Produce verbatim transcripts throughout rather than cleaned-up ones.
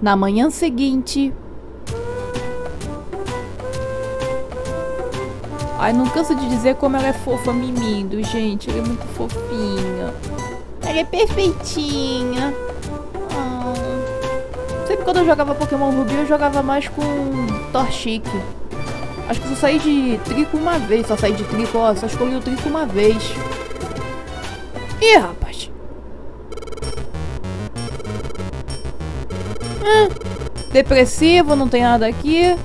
Na manhã seguinte... Ai, não canso de dizer como ela é fofa, mimindo, gente. Ela é muito fofinha. Ela é perfeitinha. Oh. Sempre quando eu jogava Pokémon Ruby, eu jogava mais com Torchic. Acho que só saí de Trico uma vez. Só saí de Trico, ó. Só escolhi o Trico uma vez. Ih, rapaz. Hum, depressivo, não tem nada aqui.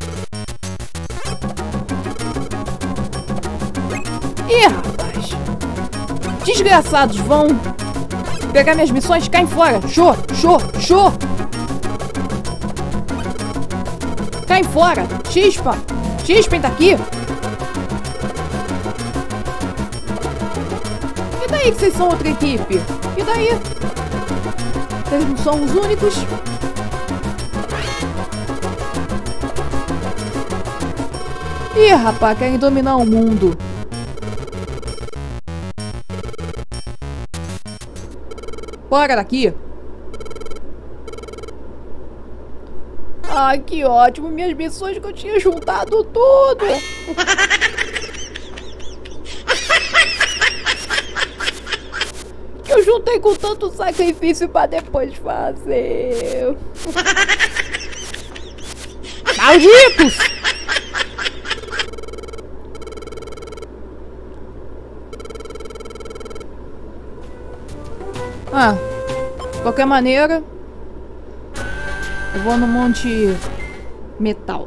Ih, rapaz. Desgraçados, vão pegar minhas missões? Caem fora. Show, show, show. Caem fora. Chispa. Chispa, tá aqui. E daí que vocês são outra equipe? E daí? Vocês não são os únicos? Ih, rapaz, querem dominar o mundo. Bora daqui. Ai, que ótimo. Minhas missões que eu tinha juntado tudo. Que eu juntei com tanto sacrifício pra depois fazer. Malditos! Ah, de qualquer maneira, eu vou no Monte Metal.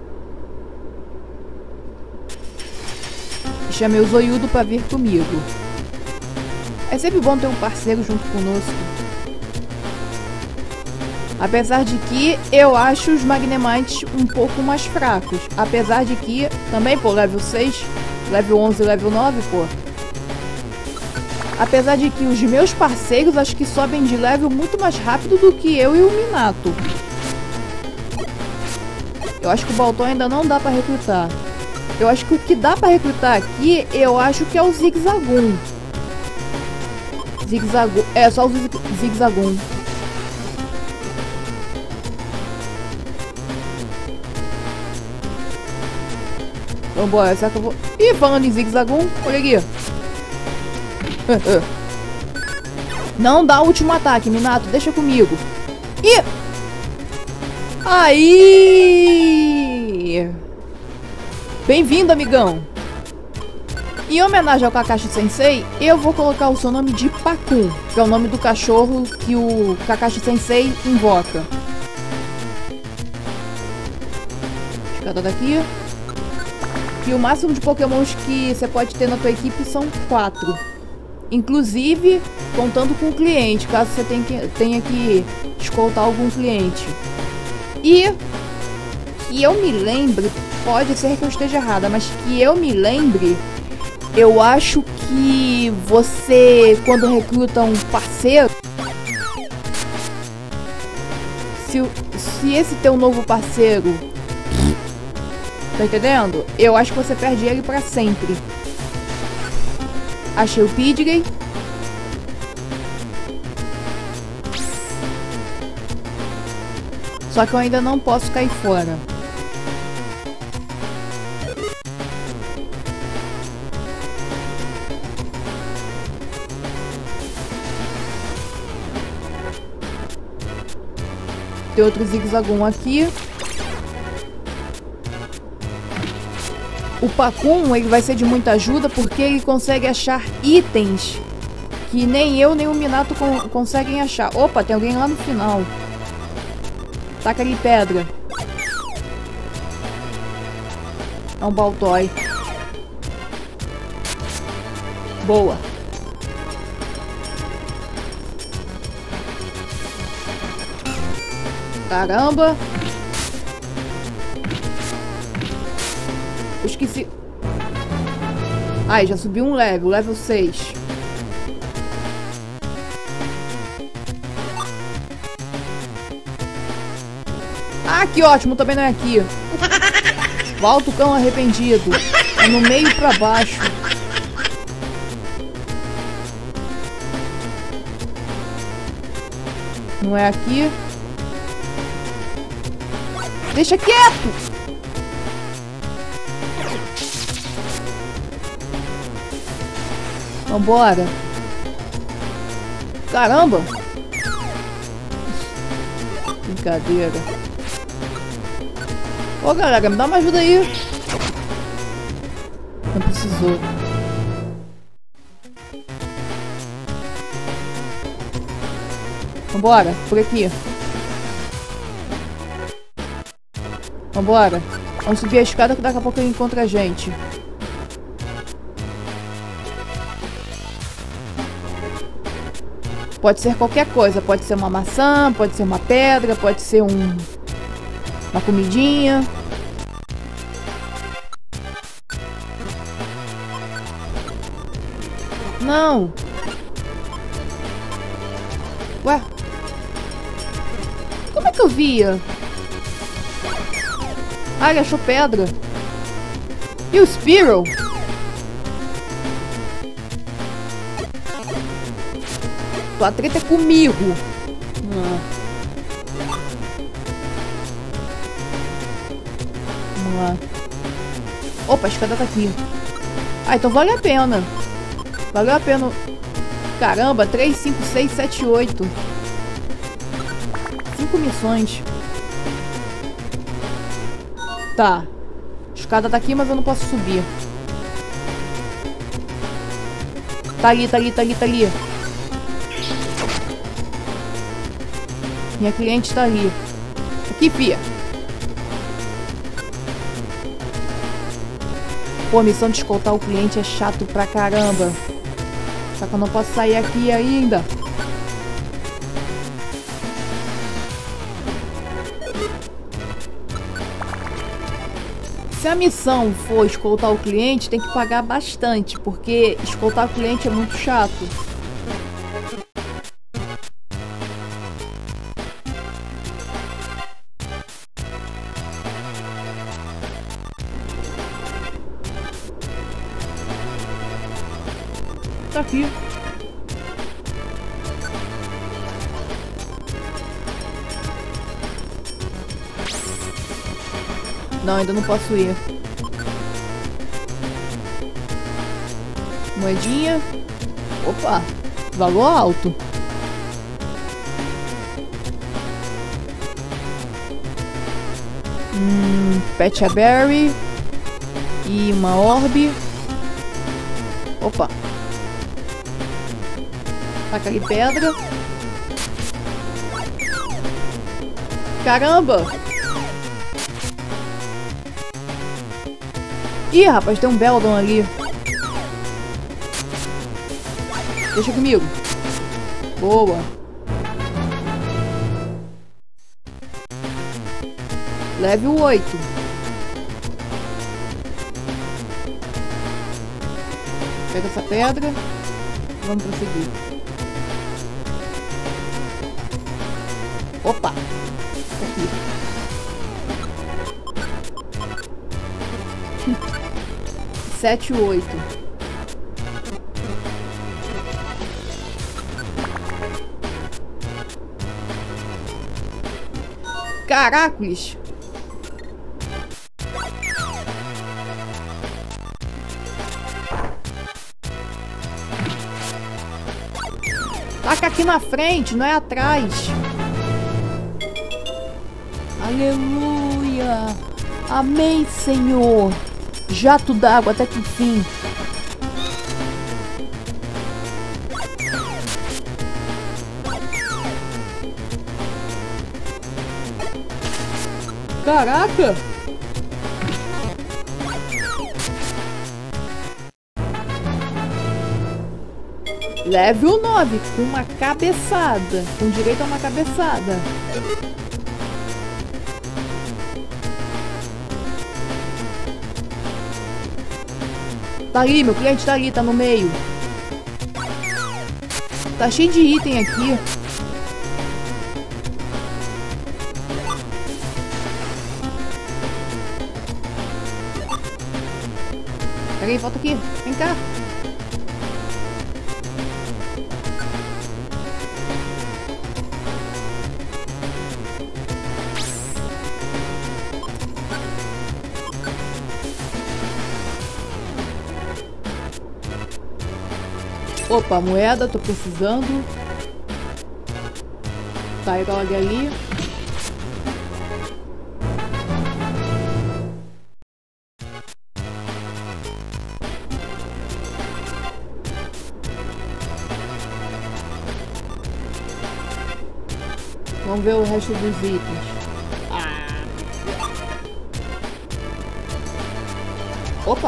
E chamei o Zoiudo pra vir comigo. É sempre bom ter um parceiro junto conosco. Apesar de que eu acho os Magnemites um pouco mais fracos. Apesar de que, também, pô, level seis, level onze e level nove, pô. Apesar de que os meus parceiros acho que sobem de level muito mais rápido do que eu e o Minato. Eu acho que o Baltoy ainda não dá pra recrutar. Eu acho que o que dá pra recrutar aqui, eu acho que é o Zigzagoon. Zigzagoon. É, só o Zigzagoon. Vambora, será que eu vou... Ih, falando em Zigzagoon, olha aqui. Não dá o último ataque, Minato, deixa comigo. Ih! Aí! Bem-vindo, amigão. Em homenagem ao Kakashi Sensei, eu vou colocar o seu nome de Pakun, que é o nome do cachorro que o Kakashi Sensei invoca. Escada daqui. E o máximo de pokémons que você pode ter na tua equipe são quatro. Inclusive, contando com o cliente, caso você tenha que, tenha que escoltar algum cliente. E que eu me lembre, pode ser que eu esteja errada, mas que eu me lembre, eu acho que você, quando recruta um parceiro, se, se esse teu novo parceiro, tá entendendo? Eu acho que você perde ele pra sempre. Achei o Pidgey. Só que eu ainda não posso cair fora. Tem outro Zigzagoon aqui. O Pakun, ele vai ser de muita ajuda porque ele consegue achar itens que nem eu nem o Minato con conseguem achar. Opa, tem alguém lá no final. Taca ali pedra. É um Baltoy. Boa. Caramba. Eu esqueci. Ai, já subiu um level, level seis. Ah, que ótimo, também não é aqui. Volta o cão arrependido. É no meio pra baixo. Não é aqui. Deixa quieto! Vambora. Caramba! Brincadeira. Ô, galera, me dá uma ajuda aí. Não precisou. Vambora, por aqui. Vambora. Vamos subir a escada que daqui a pouco ele encontra a gente. Pode ser qualquer coisa. Pode ser uma maçã, pode ser uma pedra, pode ser um... uma comidinha. Não. Ué? Como é que eu via? Ah, ele achou pedra. E o Spearow? Tua treta é comigo. Ah. Vamos lá. Opa, a escada tá aqui. Ah, então vale a pena. Valeu a pena. Caramba, três, cinco, seis, sete, oito. Cinco missões. Tá. A escada tá aqui, mas eu não posso subir. Tá ali, tá ali, tá ali, tá ali. Minha cliente tá ali. Aqui, fia. Pô, a missão de escoltar o cliente é chato pra caramba. Só que eu não posso sair aqui ainda. Se a missão for escoltar o cliente, tem que pagar bastante, porque escoltar o cliente é muito chato. Tá aqui. Não, ainda não posso ir. Moedinha. Opa, valor alto. Hum, Pet a Berry. E uma orbe. Opa. Taca ali pedra. Caramba! Ih, rapaz, tem um Beldon ali. Deixa comigo. Boa. Level oito. Pega essa pedra. Vamos prosseguir. Opa! Aqui. Sete, oito. Caracoles! Taca aqui na frente, não é atrás. Aleluia! Amém, Senhor! Jato d'água até que enfim. Caraca! Level nove, com uma cabeçada. Com direito a uma cabeçada. Tá ali, meu cliente tá ali, tá no meio. Tá cheio de item aqui. Peraí, volta aqui. Vem cá. Opa, moeda, tô precisando. Tyrog ali. Vamos ver o resto dos itens. Ah. Opa!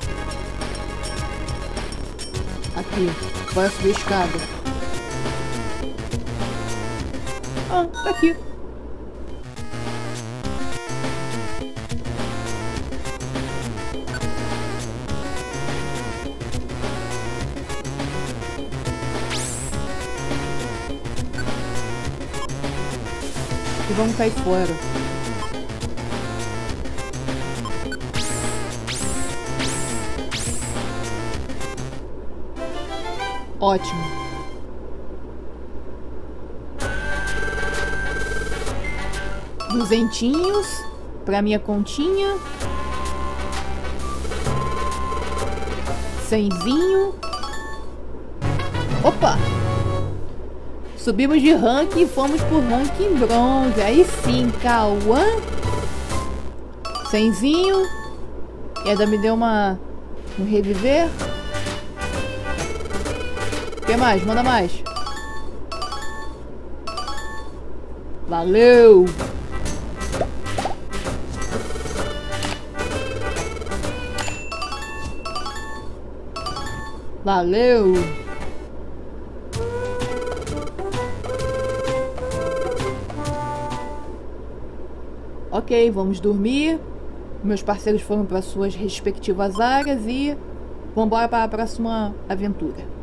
Aqui, vai subir a escada. Ah, tá aqui. E vamos cair fora. Ótimo. Duzentinhos pra minha continha. Cenzinho. Opa! Subimos de rank e fomos pro rank em bronze. Aí sim, Cauã. Cenzinho. E ainda me deu uma... um reviver. O que mais? Manda mais. Valeu! Valeu! Ok, vamos dormir. Meus parceiros foram para suas respectivas áreas e vamos embora para a próxima aventura.